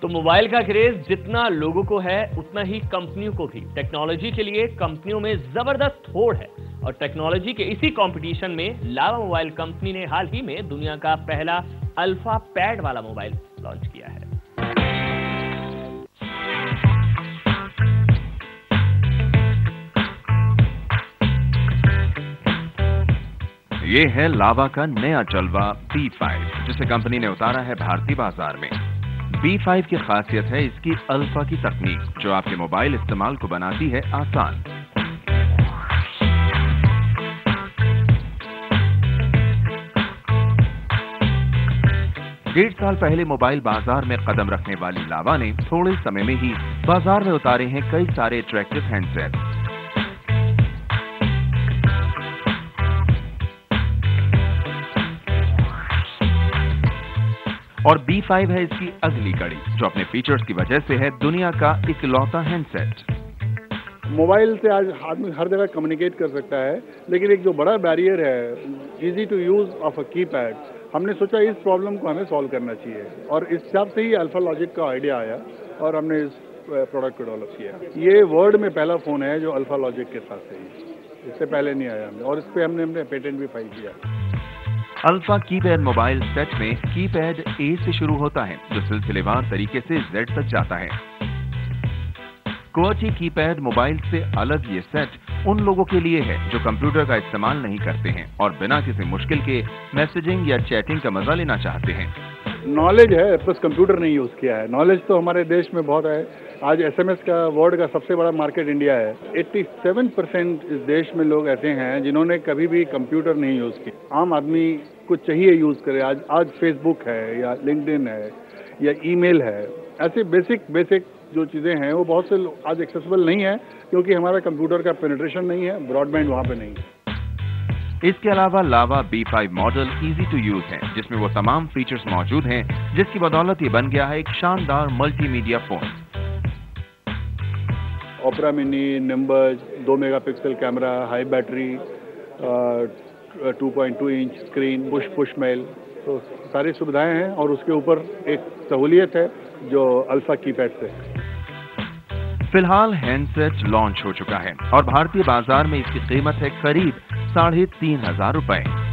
तो मोबाइल का क्रेज जितना लोगों को है उतना ही कंपनियों को भी। टेक्नोलॉजी के लिए कंपनियों में जबरदस्त होड़ है और टेक्नोलॉजी के इसी कंपटीशन में लावा मोबाइल कंपनी ने हाल ही में दुनिया का पहला अल्फा पैड वाला मोबाइल लॉन्च किया है। ये है लावा का नया जलवा B5, जिसे कंपनी ने उतारा है भारतीय बाजार में। B5 की खासियत है इसकी अल्फा की तकनीक, जो आपके मोबाइल इस्तेमाल को बनाती है आसान। डेढ़ साल पहले मोबाइल बाजार में कदम रखने वाली लावा ने थोड़े समय में ही बाजार में उतारे हैं कई सारे अट्रैक्टिव हैंडसेट। और B5 है इसकी अगली कड़ी, जो अपने फीचर्स की वजह से है दुनिया का इकलौता हैंडसेट। मोबाइल से आज आदमी हर जगह कम्युनिकेट कर सकता है, लेकिन एक जो बड़ा बैरियर है easy to use of a keypad, हमने सोचा इस प्रॉब्लम को हमें सॉल्व करना चाहिए और इस हिसाब से ही अल्फा लॉजिक का आइडिया आया और हमने इस प्रोडक्ट को डेवलप किया। ये वर्ल्ड में पहला फोन है जो अल्फा लॉजिक के साथ है, इससे पहले नहीं आया हमने, और इस पे हमने पेटेंट भी फाइल किया। अल्फा कीपैड मोबाइल सेट में कीपैड A से शुरू होता है, जो सिलसिलेवार तरीके से Z तक जाता है। QWERTY कीपैड मोबाइल से अलग ये सेट उन लोगों के लिए है जो कंप्यूटर का इस्तेमाल नहीं करते हैं और बिना किसी मुश्किल के मैसेजिंग या चैटिंग का मजा लेना चाहते हैं। नॉलेज है प्लस कंप्यूटर नहीं यूज किया है। नॉलेज तो हमारे देश में बहुत है। आज SMS का वर्ल्ड का सबसे बड़ा मार्केट इंडिया है। 87% इस देश में लोग ऐसे हैं जिन्होंने कभी भी कंप्यूटर नहीं यूज किया। आम आदमी को चाहिए यूज करे। आज फेसबुक है या लिंक्डइन है या ईमेल है, ऐसे बेसिक जो चीजें हैं वो बहुत से आज एक्सेसिबल नहीं है, क्योंकि हमारा कंप्यूटर का पेनिट्रेशन नहीं है, ब्रॉडबैंड वहाँ पे नहीं है। इसके अलावा Lava B5 model easy to use है, जिसमें वो तमाम फीचर्स मौजूद हैं जिसकी बदौलत ये बन गया है एक शानदार multimedia phone. Opera mini, Nimbuzz, 2 megapixel camera, high battery, 2.2 inch screen, push mail, तो सारी सुविधाएं हैं और उसके ऊपर एक सहूलियत है जो अल्फा कीपैड से। फिलहाल हैंडसेट लॉन्च हो चुका है और भारतीय बाजार में इसकी कीमत है करीब 3,500 रुपए।